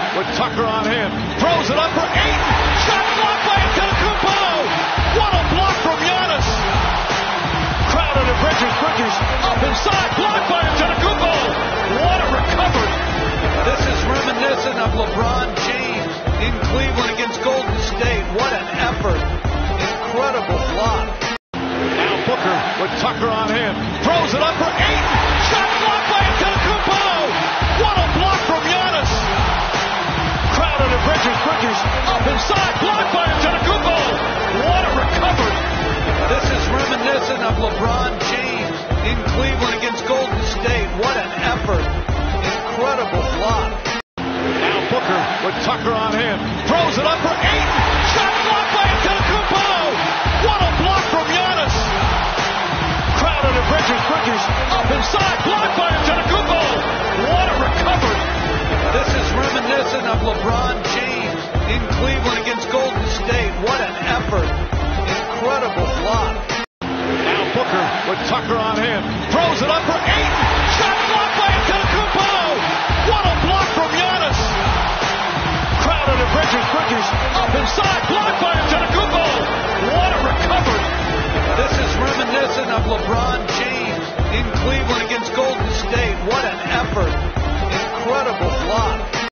with Tucker on him. Throws it up for 8. Shot blocked by Antetokounmpo. What a block from Giannis. Crowder to Bridges. Bridges up inside. Blocked by Antetokounmpo. What a recovery. This is reminiscent of LeBron James in Cleveland against Golden State. What an effort. Incredible block. Now Booker with Tucker on him. Throws it up for 8. Shot blocked by Antetokounmpo. What a block from Giannis. Crowder to Bridges. Bridges up inside. Blocked by Antetokounmpo. What a recovery. This is reminiscent of LeBron James in Cleveland against Golden State. What an effort. Incredible block. Now Booker with Tucker on him. Throws it up for 8. Shot blocked by Antetokounmpo. What a block from Giannis. Crowder to Bridges. Bridges up inside. Blocked by Antetokounmpo. What a recovery. This is reminiscent of LeBron James in Cleveland against Golden State. What an effort. Incredible block. Now Booker with Tucker on him. Throws it up for 8. Shot blocked by Antetokounmpo. What a block from Giannis. Crowder to Bridges. Bridges up